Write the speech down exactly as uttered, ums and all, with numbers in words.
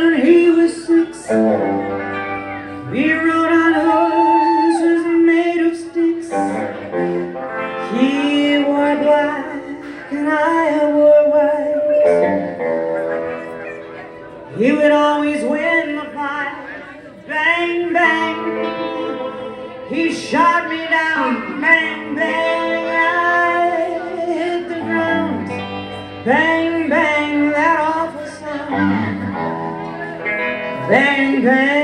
when he was six. We rode on horses made of sticks. He wore black and I wore white. He would always win the fight. Bang, bang, he shot me down. Bang, bang, I hit the ground. Bang, bang, that awful sound. Bang, bang.